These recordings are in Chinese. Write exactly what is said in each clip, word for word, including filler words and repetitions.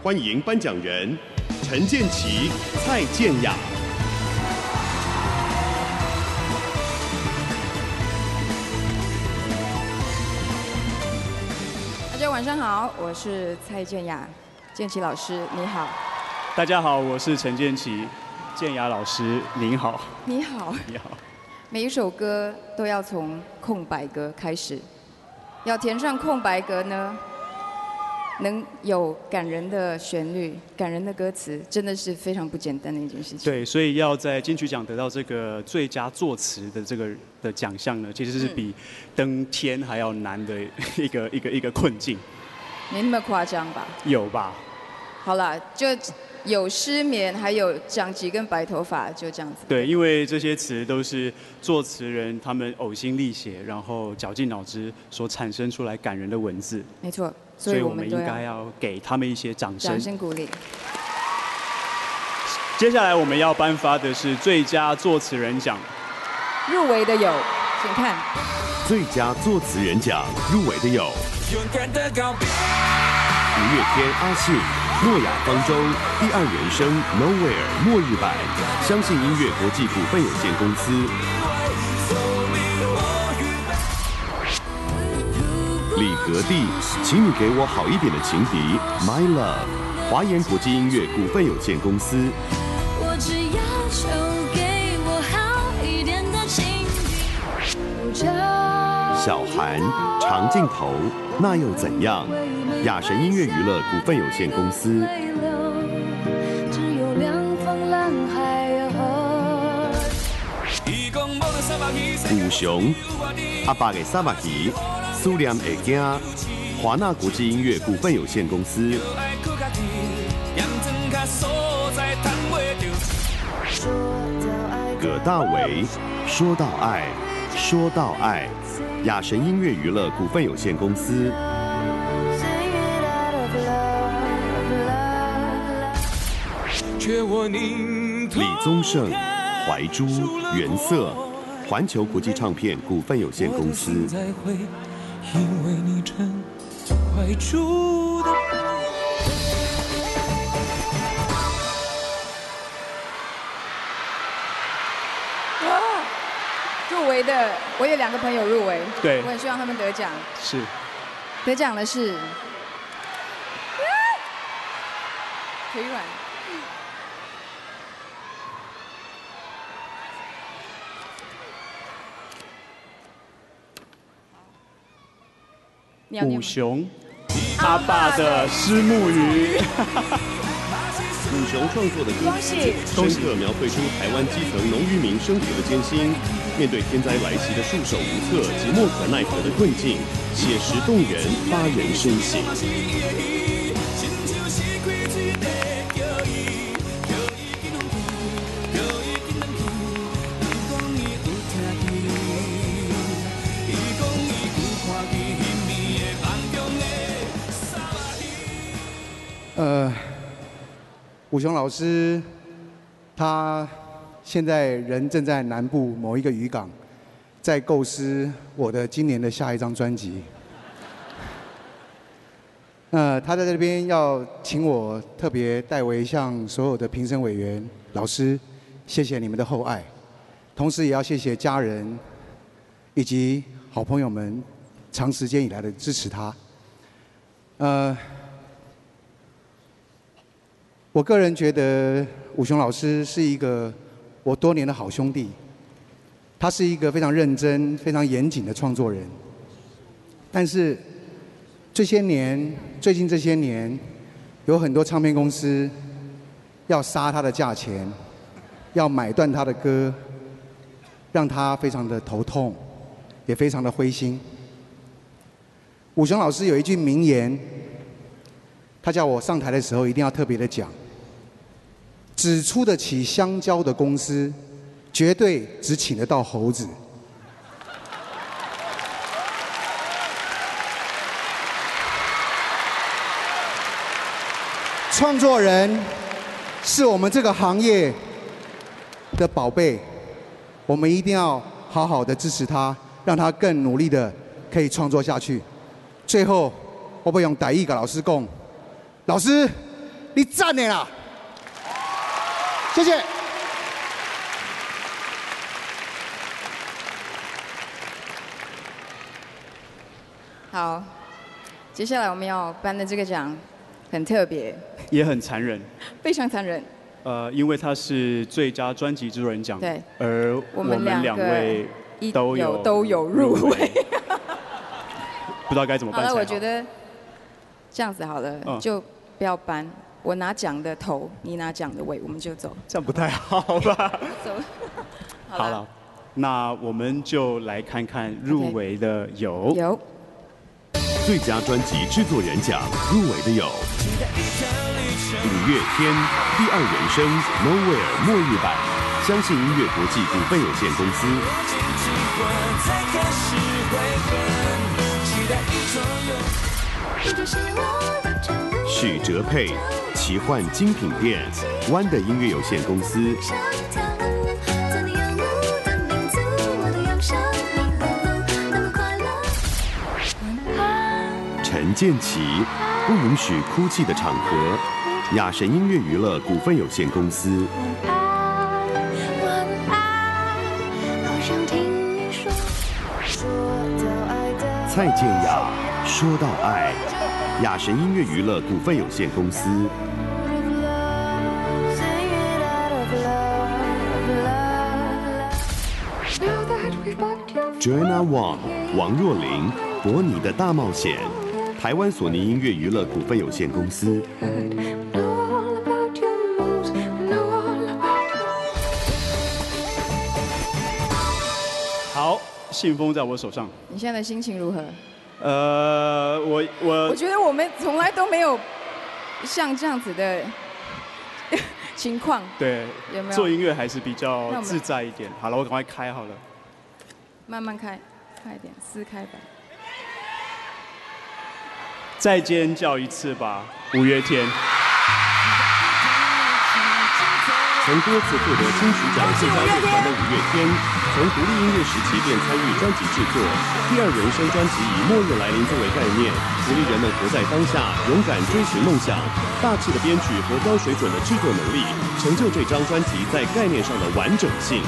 欢迎颁奖人陈建骐、蔡健雅。 大家晚上好，我是蔡健雅，健骐老师你好。 大家好，我是陈建骐，健雅老师您好。 你好。 你好。 每一首歌都要从空白格开始，要填上空白格呢，能有感人的旋律、感人的歌词，真的是非常不简单的一件事情。 对，所以要在金曲奖得到这个最佳作词的这个的奖项呢，其实是比登天还要难的一个一个一个困境。 没那么夸张吧？ 有吧？ 好啦，就有失眠，还有长几根白头发，就这样子。 对，因为这些词都是作词人他们呕心沥血，然后绞尽脑汁所产生出来感人的文字。 没错， 所以我们应所以我们都该要给他们一些掌声。 掌声鼓励。 接下来我们要颁发的是最佳作词人奖， 入围的有，请看。 最佳作词人奖入围的有五月天阿信、诺亚方舟、第二人生、Nowhere、末日版、相信音乐国际股份有限公司、李格弟，请你给我好一点的情敌 My Love、华研国际音乐股份有限公司。 我只要求给我好一点的情敌。 小韩、长镜头，那又怎样？雅神音乐娱乐股份有限公司。 只有两方蓝海河。 古雄、阿爸的萨巴奇、苏念会惊、华纳国际音乐股份有限公司。葛大为，说到爱，说到爱，雅神音乐娱乐股份有限公司。李宗盛、怀珠、原色，环球国际唱片股份有限公司。 入围的，我有两个朋友入围， 对， 我很希望他们得奖。 是， 得奖的是，腿软。 古雄、阿爸的虱目鱼。 古雄创作的歌词，深刻描绘出台湾基层农渔民生活的艰辛，面对天灾来袭的束手无策及莫可奈何的困境，写实动人，发人深省。 呃，古雄老师，他现在人正在南部某一个渔港，在构思我的今年的下一张专辑。呃，他在这边要请我特别代为向所有的评审委员、老师，谢谢你们的厚爱，同时也要谢谢家人以及好朋友们长时间以来的支持他。呃。我个人觉得武雄老师是一个我多年的好兄弟，他是一个非常认真、非常严谨的创作人。但是这些年，最近这些年，有很多唱片公司要杀他的价钱，要买断他的歌，让他非常的头痛，也非常的灰心。武雄老师有一句名言，他叫我上台的时候一定要特别的讲。只出得起香蕉的公司，绝对只请得到猴子。创作人是我们这个行业的宝贝，我们一定要好好的支持他，让他更努力的可以创作下去。最后，我不用台语跟老师讲，老师， 你赞的啦，谢谢。 好，接下来我们要颁的这个奖很特别， 也很残忍， 非常残忍。 呃，因为它是最佳专辑制作人奖， 对， 而我们两位都有都有入围， 不知道该怎么办才好。 好了，我觉得这样子好了，嗯、就不要颁，我拿奖的头，你拿奖的尾，我们就走。 这样不太好吧？ 走。 好了，那我们就来看看入围的有。 Okay. 有。 最佳专辑制作人奖入围的有五月天、第二人生、Nowhere 末日版、相信音乐国际股份有限公司。许哲佩、奇幻精品店、湾的音乐有限公司。陈建奇，不允许哭泣的场合，雅神音乐娱乐股份有限公司。蔡健雅，说到爱，雅神音乐娱乐股份有限公司。Joanna Wang， 王若琳，伯尼的大冒险。台湾索尼音乐娱乐股份有限公司。 好，信封在我手上。 你现在的心情如何？ 呃，我我我觉得我们从来都没有像这样子的情况。 对， 有没有？ 做音乐还是比较自在一点。好了，我赶快开好了。 慢慢开，快一点，撕开吧。 再尖叫一次吧，五月天。 曾多次获得金曲奖最佳乐团的五月天，从独立音乐时期便参与专辑制作。第二人生专辑以末日来临作为概念，鼓励人们活在当下，勇敢追寻梦想。大气的编曲和高水准的制作能力，成就这张专辑在概念上的完整性。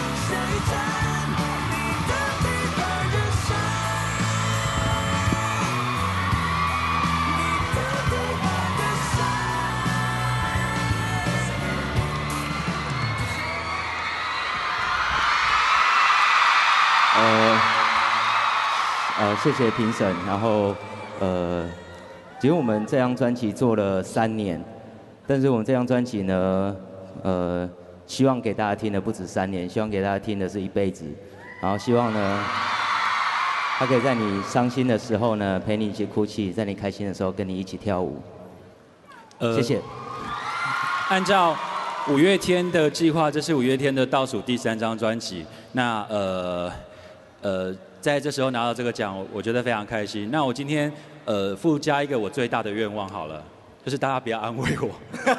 呃，呃，谢谢评审。然后，呃，其实我们这张专辑做了三年，但是我们这张专辑呢，呃，希望给大家听的不止三年，希望给大家听的是一辈子。然后希望呢，他可以在你伤心的时候呢，陪你一起哭泣；在你开心的时候，跟你一起跳舞。呃，谢谢。 按照五月天的计划，这是五月天的倒数第三张专辑。那呃。呃，在这时候拿到这个奖，我觉得非常开心。那我今天呃附加一个我最大的愿望好了，就是大家不要安慰我。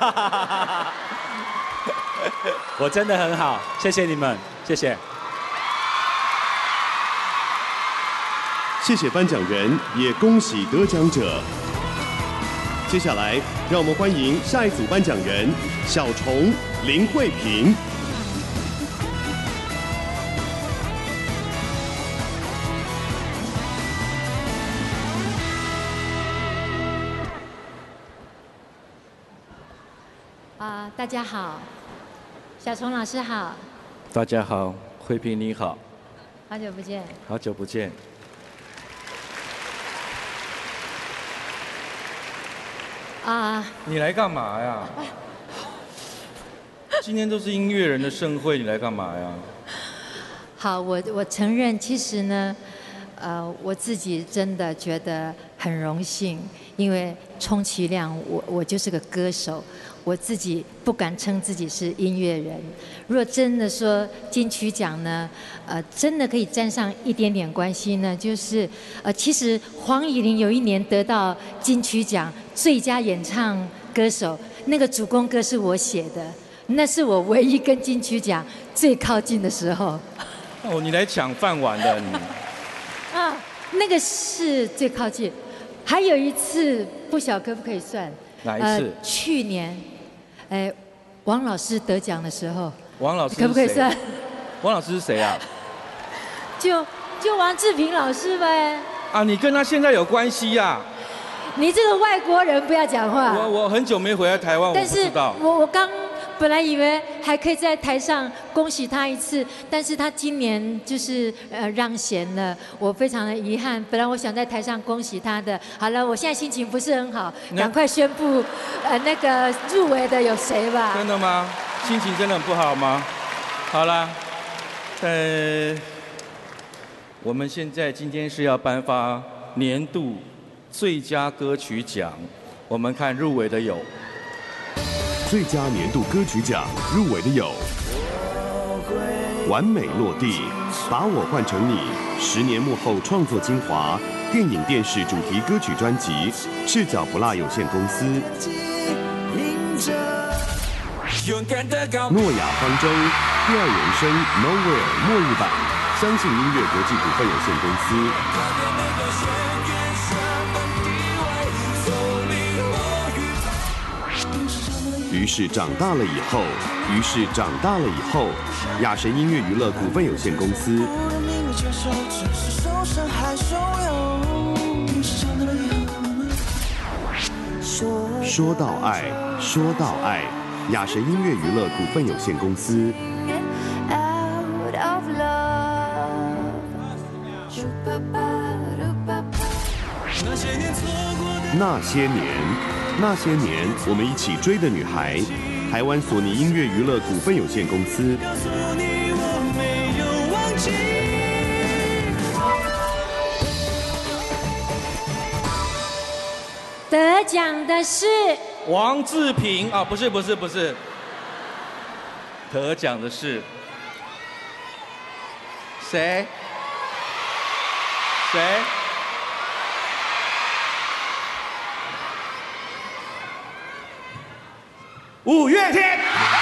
我真的很好，谢谢你们，谢谢。 谢谢颁奖人，也恭喜得奖者。接下来，让我们欢迎下一组颁奖人小虫林慧萍。 啊，大家好，小虫老师好。 大家好，慧萍你好。 好久不见。 好久不见。 啊。 你来干嘛呀？今天都是音乐人的盛会，你来干嘛呀？ 好，我我承认，其实呢，呃，我自己真的觉得很荣幸，因为充其量我我就是个歌手。我自己不敢称自己是音乐人。若真的说金曲奖呢，呃，真的可以沾上一点点关系呢，就是呃，其实黄乙玲有一年得到金曲奖最佳演唱歌手，那个主攻歌是我写的，那是我唯一跟金曲奖最靠近的时候。 哦，你来抢饭碗的你。 啊，那个是最靠近。还有一次，不晓可不可以算？ 哪一次？ 呃、去年， 哎，王老师得奖的时候， 王老师可不可以算？ 王老师是谁啊？ 就就王志平老师呗。 啊，你跟他现在有关系呀、啊？ 你这个外国人不要讲话。 我我很久没回来台湾，我不知道。 我我刚本来以为还可以在台上恭喜他一次，但是他今年就是呃让贤了，我非常的遗憾。本来我想在台上恭喜他的。好了，我现在心情不是很好，赶快宣布呃那个入围的有谁吧。 真的吗？心情真的很不好吗？好啦，呃，我们现在今天是要颁发年度最佳歌曲奖，我们看入围的有。 最佳年度歌曲奖入围的有《完美落地》、《把我换成你》、十年幕后创作精华、电影电视主题歌曲专辑、赤脚不辣有限公司、诺亚方舟、第二人生 Nowhere 末日版、相信音乐国际股份有限公司。于是长大了以后，于是长大了以后，亚神音乐娱乐股份有限公司。说到爱，说到爱，亚神音乐娱乐股份有限公司。那些年，那些年，我们一起追的女孩，台湾索尼音乐娱乐股份有限公司。 得奖的是王志平啊，不是不是不是，得奖的是谁？谁？五月天。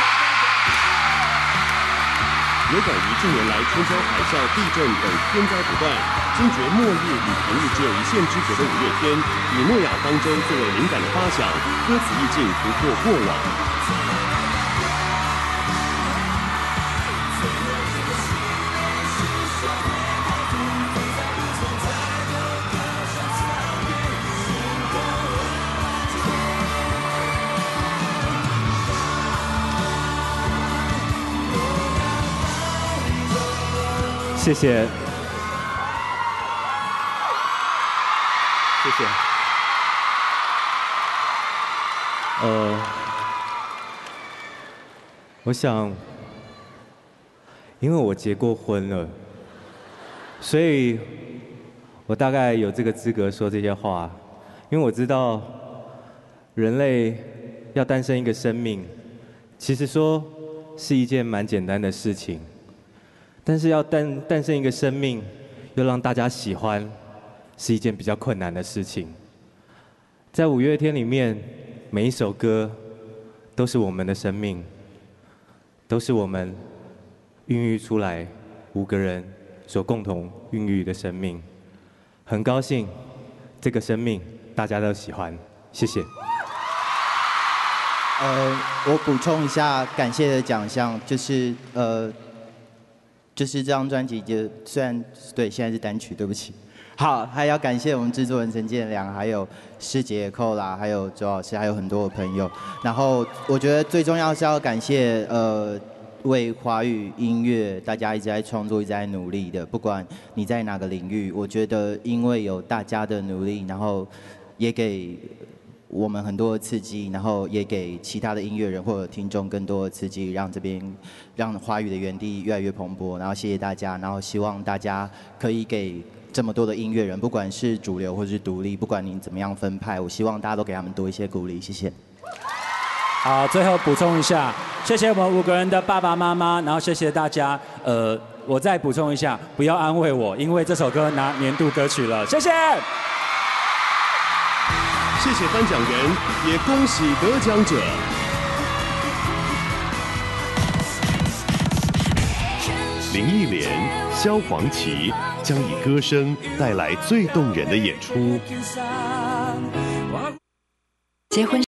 有感于近年来春秋海啸、地震等天灾不断，惊觉末日与平日只有一线之隔的五月天，以诺亚方舟作为灵感的发想，歌词意境突破过往。 谢谢，谢谢。呃，我想，因为我结过婚了，所以我大概有这个资格说这些话。因为我知道，人类要诞生一个生命，其实说是一件蛮简单的事情。但是要诞诞生一个生命，又让大家喜欢，是一件比较困难的事情。在五月天里面，每一首歌都是我们的生命，都是我们孕育出来五个人所共同孕育的生命。很高兴，这个生命大家都喜欢，谢谢。 呃，我补充一下，感谢的奖项就是呃。就是这张专辑，就虽然对现在是单曲，对不起。好，还要感谢我们制作人陈建良，还有师姐寇啦，还有周老师，还有很多的朋友。然后我觉得最重要是要感谢呃为华语音乐大家一直在创作、一直在努力的，不管你在哪个领域，我觉得因为有大家的努力，然后也给我们很多的刺激，然后也给其他的音乐人或者听众更多的刺激，让这边让华语的原地越来越蓬勃。然后谢谢大家，然后希望大家可以给这么多的音乐人，不管是主流或是独立，不管你怎么样分派，我希望大家都给他们多一些鼓励。谢谢。 好，最后补充一下，谢谢我们五个人的爸爸妈妈，然后谢谢大家。呃，我再补充一下，不要安慰我，因为这首歌拿年度歌曲了，谢谢。 谢谢颁奖人，也恭喜得奖者。林忆莲、萧煌奇将以歌声带来最动人的演出。 结婚。